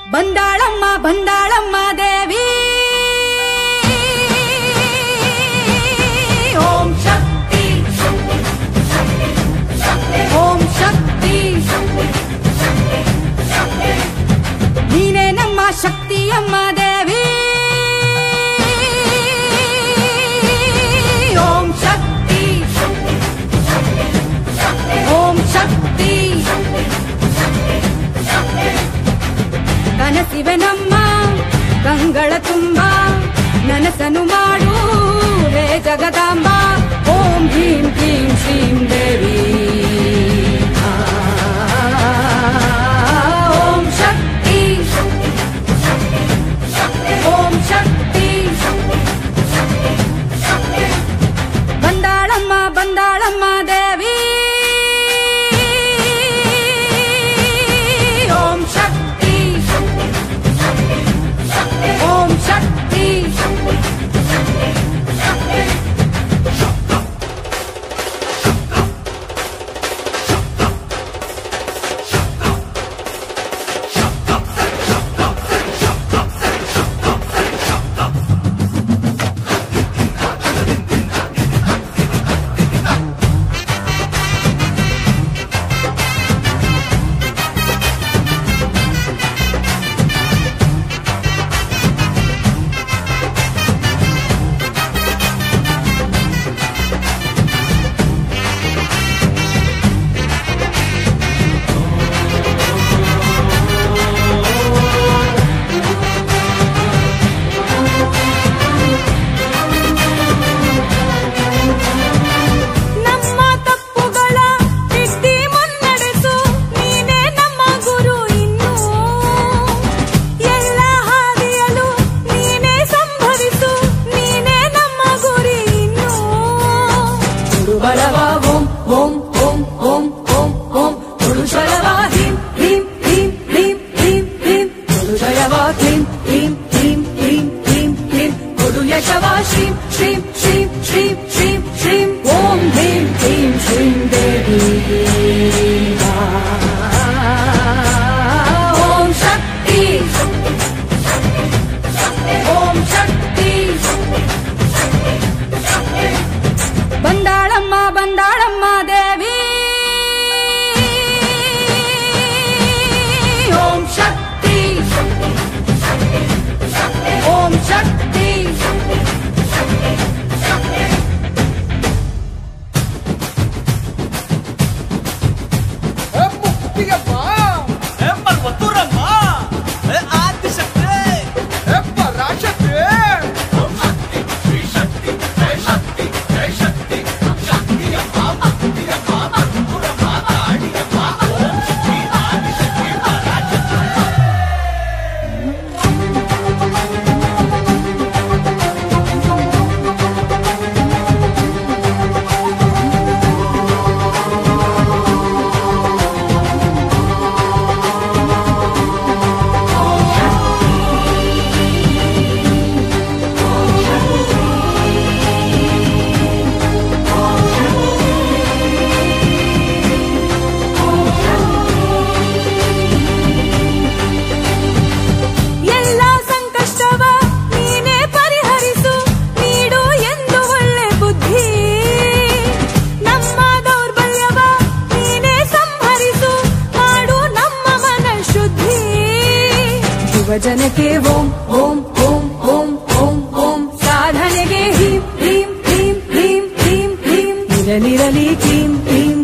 ಬಂದಾಳಮ್ಮ ಬಂದಾಳಮ್ಮ ದೇವಿ ಓಂ ಶಕ್ತಿ ಓಂ ಶಕ್ತಿ ನೀನೇ ನಮ್ಮ ಶಕ್ತಿಯಮ್ಮ ದೇವಿ ಓಂ ಶಕ್ತಿ ಓಂ ಶಕ್ತಿ ಕನಸಿವೆ ನಮ್ಮ ಕಂಗಳ ತುಂಬ ನನಸನು ಮಾಡು ಹೇ ಜಗದಾಂಬ ಓಂ ಹ್ರೀಂ ಕ್ಲೀಂ ಶ್ರೀಂ ದೇವಿ ಓಂ ಶಕ್ತಿ ಓಂ ಶಕ್ತಿ ಬಂದಾಳಮ್ಮ ಬಂದಾಳಮ್ಮ ದೇವಿ ಓಂ ಶಕ್ತಿ ಓಂ ಶಕ್ತಿ ಬಂದಾಳಮ್ಮ ಬಂದಾಳಮ್ಮ ದೇವಿ ಓಂ ಶಕ್ತಿ ಓಂ ಶಕ್ತಿ ಭಜನೆಗೆ ಓಂ ಓಂ ಓಂ ಓಂ ಓಂ ಓಂ ಸಾಧನೆಗೆ ಹೀಂ ಹೀಂ ಹೀಂ ಹೀಂ ಹೀಂ ಹೀಂ ಇರಲಿರಲಿ ಕ್ಲೀಂ ಕ್ಲೀಂ